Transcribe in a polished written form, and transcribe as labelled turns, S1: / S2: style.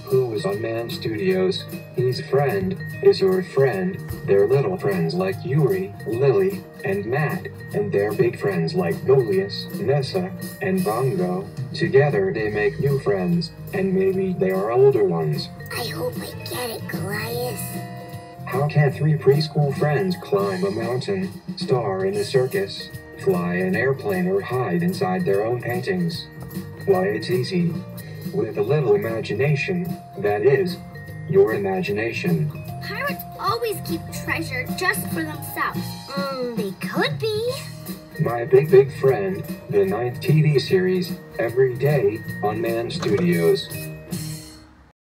S1: Who is on Man Studios? His friend is your friend. They're little friends like Yuri, Lily, and Matt, and they're big friends like Goliath, Nessa, and Bongo. Together they make new friends, and maybe they are older ones.
S2: I hope I get it, Goliath.
S1: How can three preschool friends climb a mountain, star in a circus, fly an airplane, or hide inside their own paintings? Why, it's easy. With a little imagination, that is, your imagination.
S3: Pirates always keep treasure just for themselves. They could be.
S1: My Big Friend, the 9th TV series, every day on Man Studios.